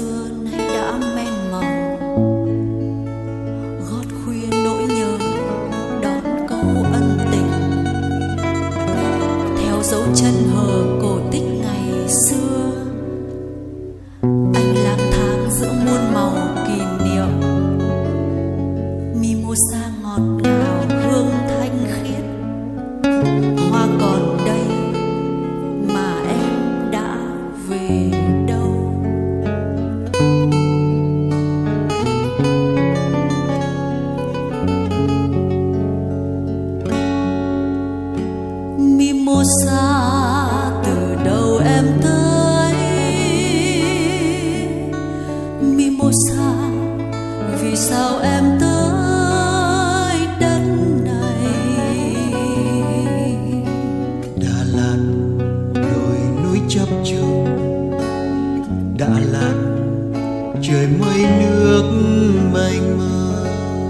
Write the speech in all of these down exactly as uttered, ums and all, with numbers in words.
xưa nay đã men màu, gót khuya nỗi nhớ đón câu ân tình, theo dấu chân hờ cổ tích ngày xưa. Anh lang thang giữa muôn màu kỷ niệm, mimosa ngọt ngào hương thanh khiết. Hoa còn đây mà em đã về đâu? Mimosa, từ đâu em tới? Mimosa, vì sao em tới đất này? Đà Lạt đồi núi chập trùng, Đà Lạt trời mây nước mênh mông.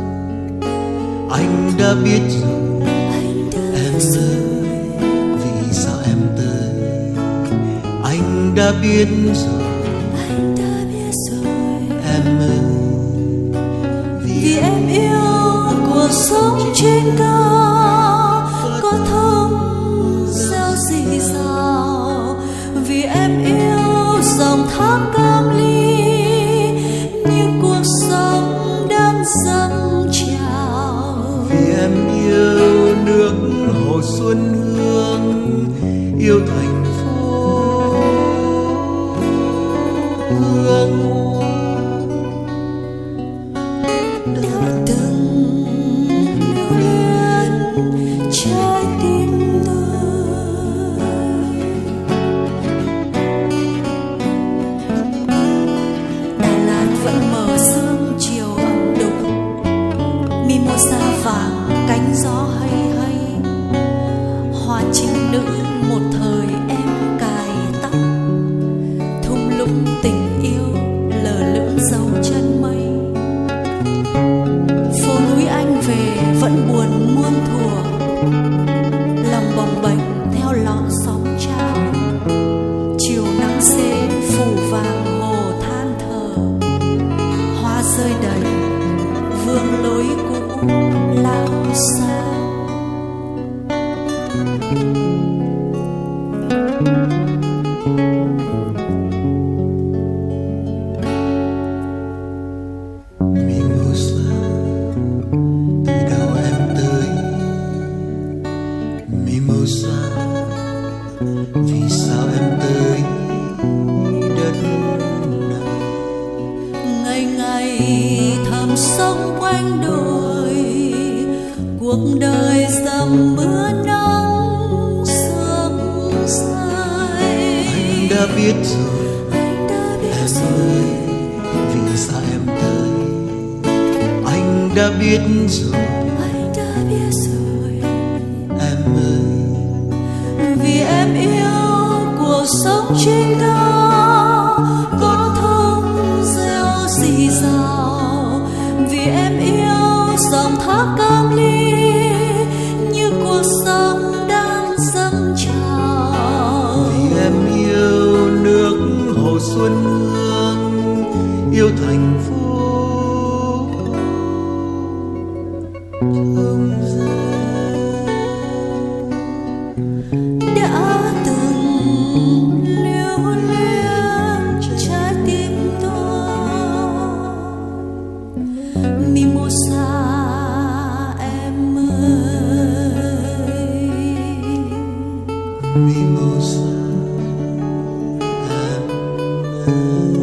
Anh đã biết rồi, Anh đã em ơi, vì sao em tới? Anh đã biết rồi, anh đã biết rồi, em ơi, vì em yêu cuộc sống trên cao có thông reo rì rào. Vì em yêu dòng thác cam ly như cuộc sống đang dâng trào. vì em yêu nước hồ xuân hương, yêu thành phố hương hoa. Đã từng lưu luyến trái tim tôi. Đà Lạt vẫn mờ sương chiều ấm đục, mimosa vàng cánh gió hay hay. Hoa trinh nữ một thời em cài tóc, thung lũng tình yêu lờ lững dấu chân mây. Phố núi anh về vẫn buồn muôn thuở, lòng bồng bềnh theo lọn sóng trao. Chiều nắng xế phủ vàng hồ than thở, hoa rơi đầy vương lối cũ lao xa. Mimosa, từ đâu em tới? Mimosa, vì sao em tới đất này? Ngày ngày thầm sống quanh đồi, cuộc đời dầm mưa nắng sương say. Anh đã biết rồi, Anh đã biết em rồi, ơi, vì sao em tới? Anh đã biết rồi, anh đã biết rồi, em ơi, vì em yêu cuộc sống trên cao có thông reo rì rào. Vì em yêu dòng thác cam ly như cuộc sống đang dâng trào. vì em yêu nước hồ xuân hương, yêu thành phố hương giang. Đã từng lưu luyến trái tim tôi. Mimosa em ơi, Mimosa, em ơi.